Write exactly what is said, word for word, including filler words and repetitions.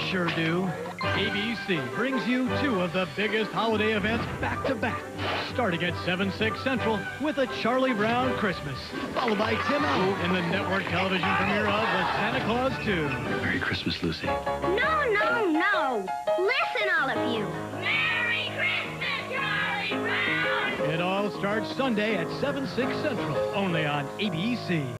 sure do. A B C brings you two of the biggest holiday events back-to-back, starting at seven, six Central with A Charlie Brown Christmas, followed by Tim Allen in the network television premiere of The Santa Claus two. Merry Christmas, Lucy. No, no, no. Listen, all of you. Merry Christmas, Charlie Brown! It all starts Sunday at seven, six Central, only on A B C.